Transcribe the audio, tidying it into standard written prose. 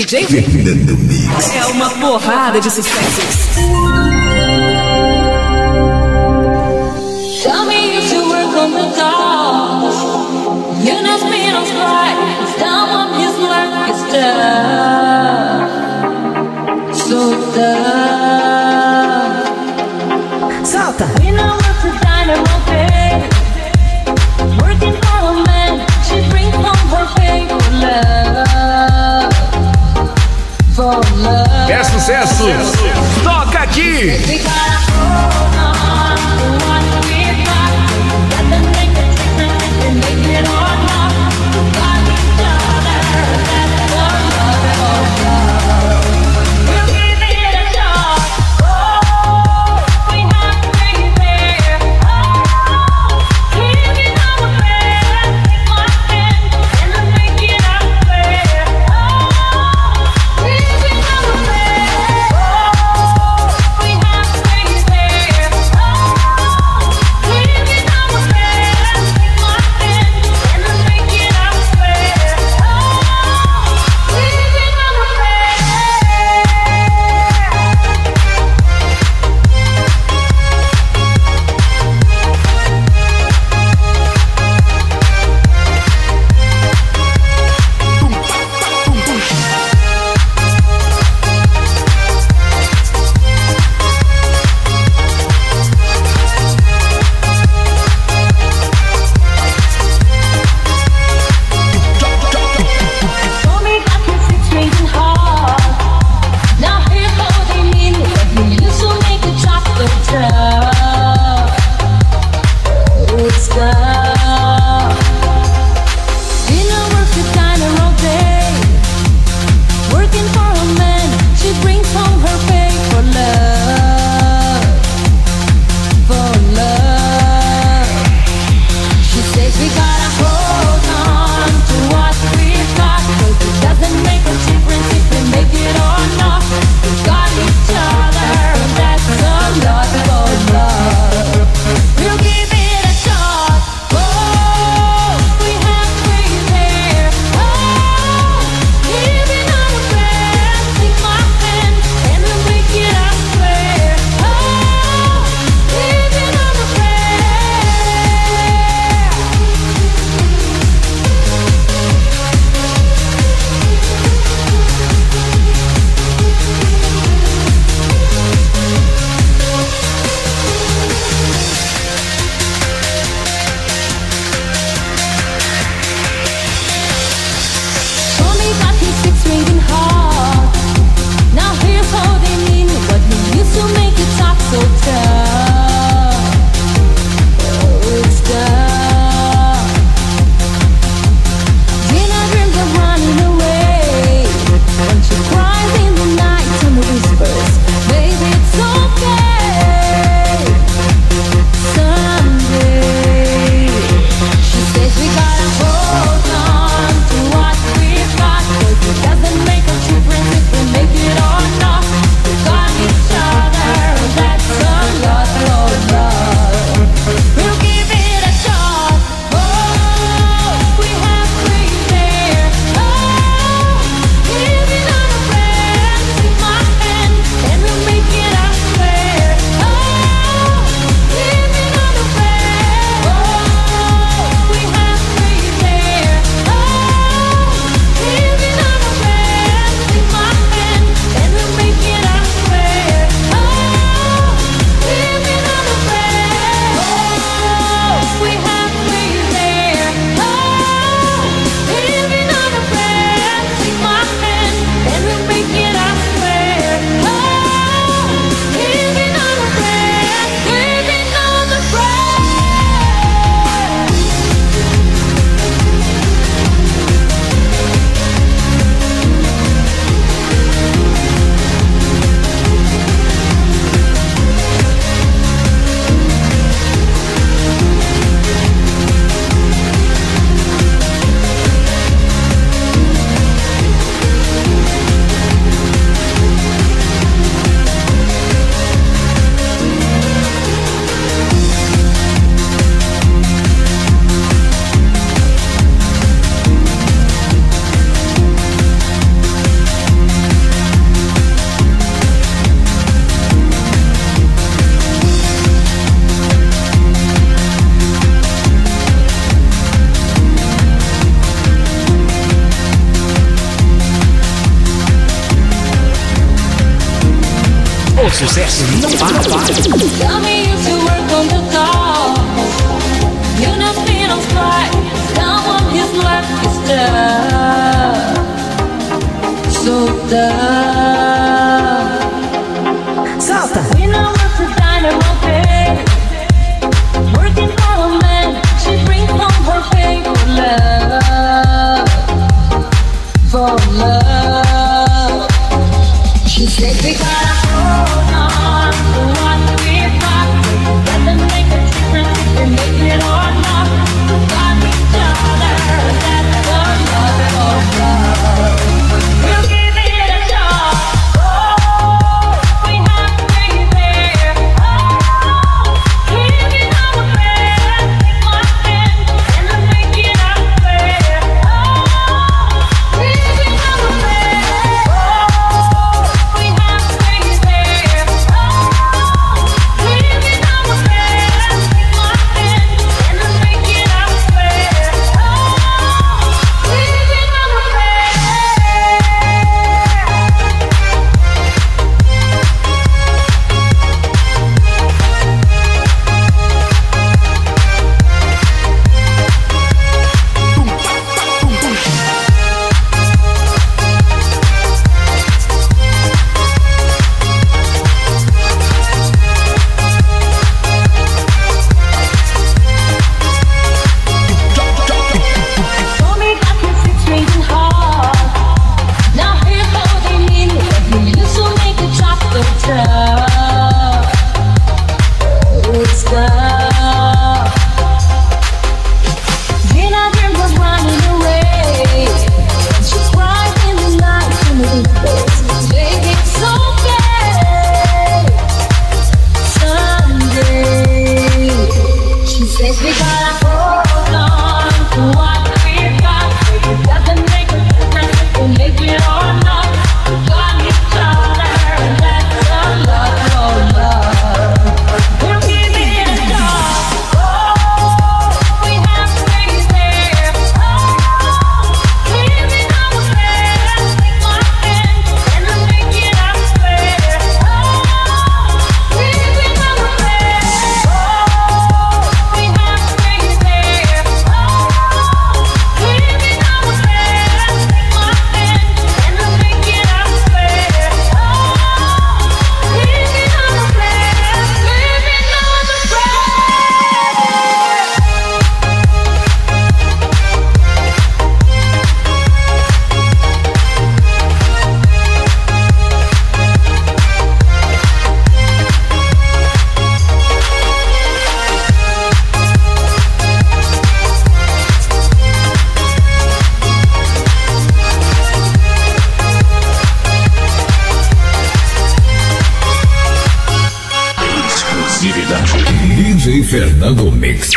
DJ Fernando Mix. é uma porrada de sucessos. Tell me if you work on the dogs. You know me on strike. Someone his work is done. So done. Solta! We know what's a dynamo baby. Working for a man. She brings home her pay for love. For love. É sucesso! Toca aqui! We gotta hold on to what we got. Let them make the difference and make it or not. We got each other. That's what love is. We'll give it a shot. Oh, we have to be there. Oh, give it our best. Take my hand and let's make it our fair. Oh, give it our best. Oh, we have to be there. O sucesso não para. Tell me you still work on the call. You know me on strike. Someone his life is tough. So tough. Salta! We know what's the dynamo pay. Working for a man. She brings home her pay for love. For love. She said we gotta hold on to what we got. Doesn't make a difference if we make it or not. We got each other, that's the love of love. We'll give it a shot. Oh, we have to be there. Oh, living our best. Take my hand and we'll make it our fair. Oh, living our best. Oh, we have to be there. Oh, living our best. Take my hand and we'll make it our fair. Oh, living our Mommy got me fixing hard. Now here's how they mean it. We used to make it chocolate tough. It's tough. Then our dreams was running away. And she cried in the night to me. Baby, it's okay. Someday. She says we gotta hold on to what we got. It doesn't make a difference if we make it or not. We got each other, that's the love of love. We'll give it a shot. Oh, we have to be there. Oh, living our best. Take my hand and we'll make it our fair. Oh, living our best. Oh, we have to be there. Oh, living our best. Take my hand and we'll make it our fair. Oh, living our best. Living our Exclusividade. DJ Fernando Mix.